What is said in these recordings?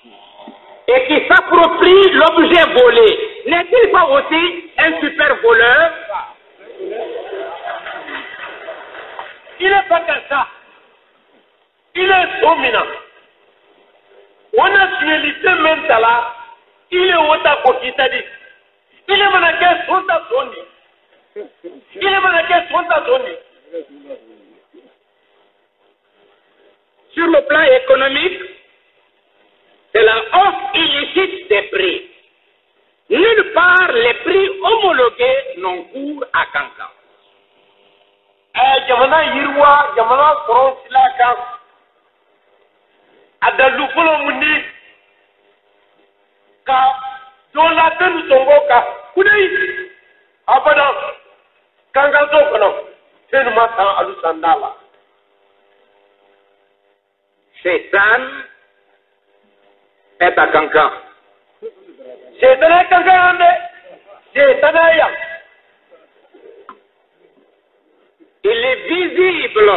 et qui s'approprie l'objet volé, n'est-il pas aussi un super voleur? Il n'est pas comme ça. Il est dominant. On a finalité même là. Il est autant qu'il il est manaké son Tony. Il est manaké son Tony. Sur le plan économique, c'est la hausse illicite des prix. Nulle part les prix homologués n'ont cours à Kankan. Jamana Yirwa, Jamana Koronsilaka, Adalukulo Mundi, Ka, Don la Tenu Tongoka, Kudei, Abadan, Kangazo Kono, Senumata Alusandala. Shaitan est à Kankan. Shaitan est Kankan, Shaitan est Yam. Il est visible.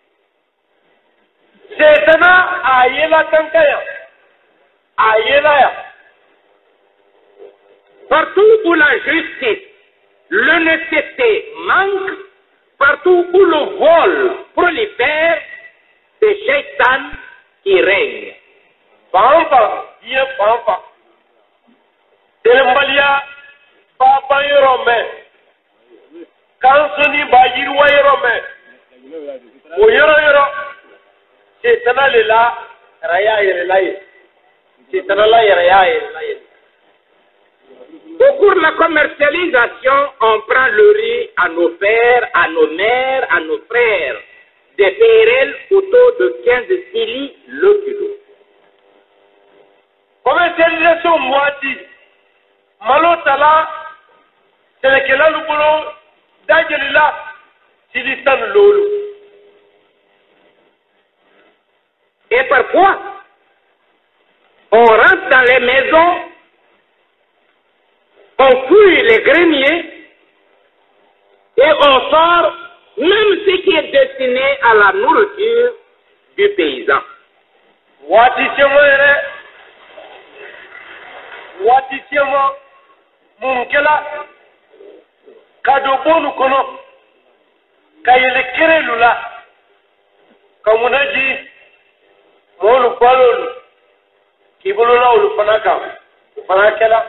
Shaitan Ayela Kankaya. Ayela. Partout où la justice, l'honnêteté manque, partout où le vol prolifère, c'est Shaitan qui règne. Pampa, bien Pampa. Telembalia, Papa Yorome. Kansoni Bayirwa Yorome. Oyoro. Shaitan est là, Raya est là. Shaitan est là, Raya est là. Pour la commercialisation, on prend le riz à nos pères, à nos mères, à nos frères. Des PRL autour de 15 cili le kilo. Commercialisation moiti. Malotala, c'est le kela lubolo, dajelila, silistan lolo. Et parfois, on rentre dans les maisons, on fouille les greniers et on sort même ce qui est destiné à la nourriture du paysan. Watitiamo munkela kadobonu kono kayele kerelula kamunaji molu palolu kibolola ulu panaka panakela.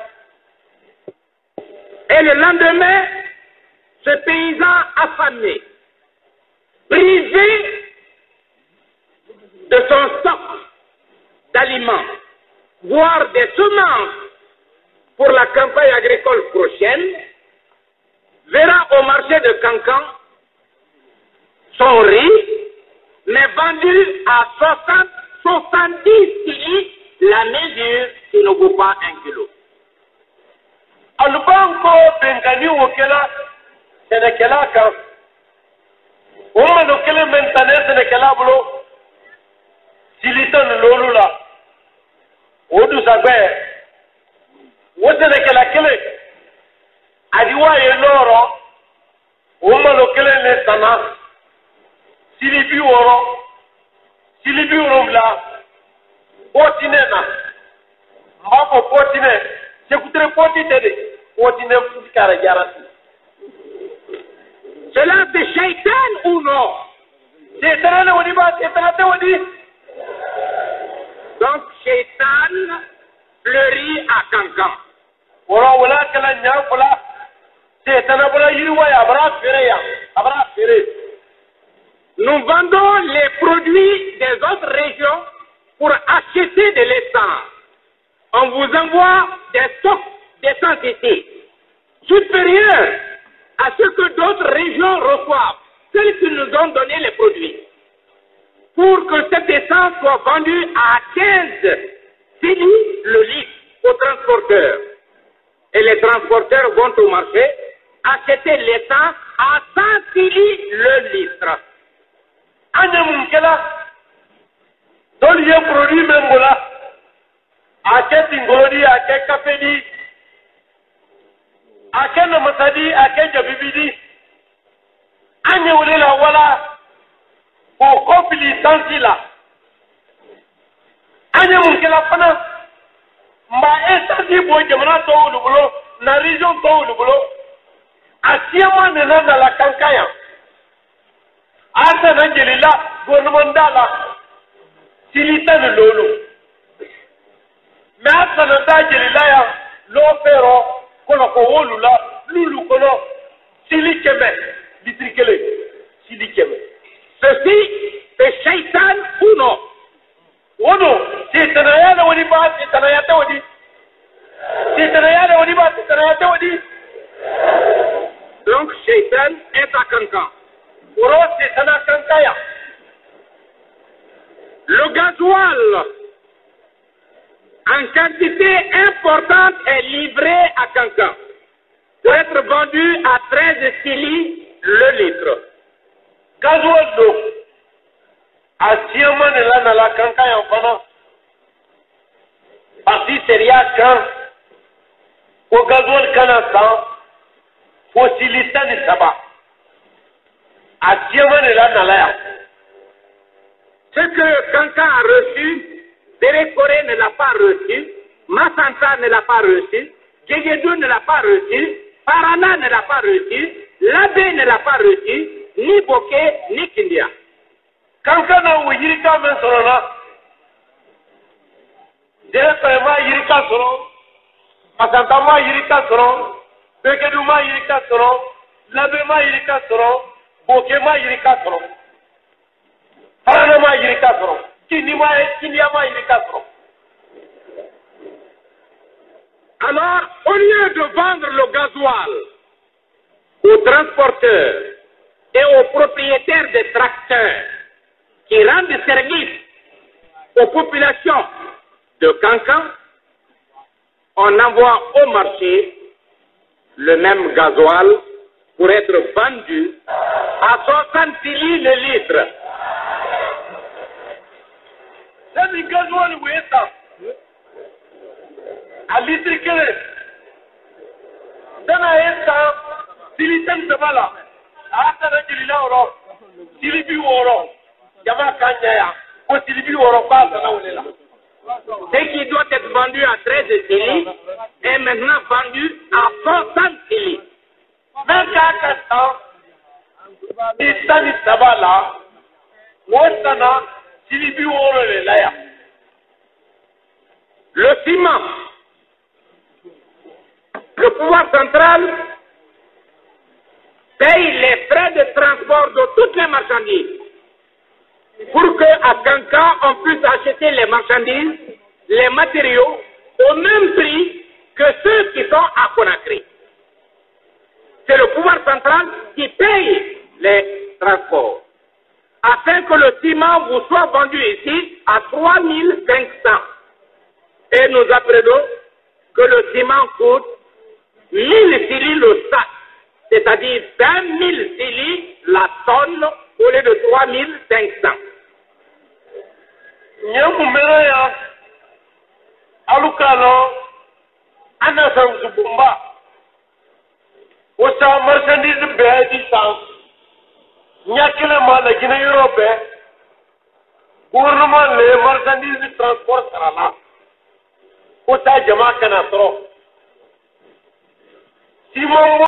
Et le lendemain, ce paysan affamé, privé de son stock d'aliments, voire des semences pour la campagne agricole prochaine, verra au marché de Kankan son riz, mais vendu à 70 cili la mesure qui ne vaut pas 1 kilo. Alubanko Benkani Wokela, Senekela Kan. Woman Okele Mentane Senekela Blo, Siliton Lolula, Odu Sabe, Wosenekela Kele, Adiwa Yenoro, Woman Okele Nesana, Silibi Woro, Silibi Urumla, Potinena, Mbapo Potine. J'écouterai cela c'est Shaitan ou non? Donc Shaitan fleurit à Kankan. Nous vendons les produits des autres régions pour acheter de l'essence. On vous envoie des stocks d'essence ici, supérieurs à ce que d'autres régions reçoivent, celles qui nous ont donné les produits, pour que cette essence soit vendue à 15 cili le litre aux transporteurs. Et les transporteurs vont au marché acheter l'essence à 100 cili le litre. Donc il y a un produit même là. Ake Tingoli, Ake Kapedi, Ake Namasadi, Ake Jabibidi, Anye Olela Wala, pour Kopili Santila, Anye Munkela Pana, mba esasi bo jamana to ulubulo na region to ulubulo asiyama nena na la kankaya asa na jelila gouvernement dala silita ne lolo mais asa na da jelila ya lo fero kono ko wolula lulu kono sili keme litrikele sili keme ceci est shaitan ou non? wono sitanaya na wani ba sitanaya ta wadi sitanaya na wani ba sitanaya ta wadi Donc shaitan est à Kankan. woro sitana kankaya Le gasoil en quantité importante est livré à Kankan pour être vendu à 13 cili le litre. gazuwal do asiyama ne la na la kankaya fana parti seria kan ko gazuwal kana san fo silita ni saba asiyama ne la na la ya Ce que Kankan a reçu, Bérékoré ne l'a pas reçu, Massanta ne l'a pas reçu, Djegedou ne l'a pas reçu, Parana ne l'a pas reçu, Labé ne l'a pas reçu, ni Boké, ni Kindia. kankana wo yirika men soro na dere ma yirika soro masanta ma yirika soro bekedu ma yirika soro labe ma yirika soro boke ma yirika soro parana ma yirika soro kindia ma yirika soro. Alors, au lieu de vendre le gasoil aux transporteurs et aux propriétaires des tracteurs qui rendent service aux populations de Kankan, on envoie au marché le même gasoil pour être vendu à 60 cili le litre. C'est du gasoil où est ça? À litre kele. Dana est ça? Silitan sabala. Asa na jilila oro. Silibi oro. Yama kanyaya. Ko silibi oro pas na olela. Ce qui doit être vendu à 13 cili est maintenant vendu à 60 cili. Même kaka Isani sabala. Wosana silibi oro le laya. Le ciment. Le pouvoir central paye les frais de transport de toutes les marchandises pour qu'à Kankan, on puisse acheter les marchandises, les matériaux au même prix que ceux qui sont à Conakry. C'est le pouvoir central qui paye les transports afin que le ciment vous soit vendu ici à 3500. Et nous apprenons que le ciment coûte 1000 cili le sac, c'est-à-dire 20 000 cili la tonne au lieu de 3500. Nyamumera ya alukalo anasan subumba wasa marchandise be distance nyakile mala gina Europe gouvernement le marchandise transport sarala wasa jama kana tro si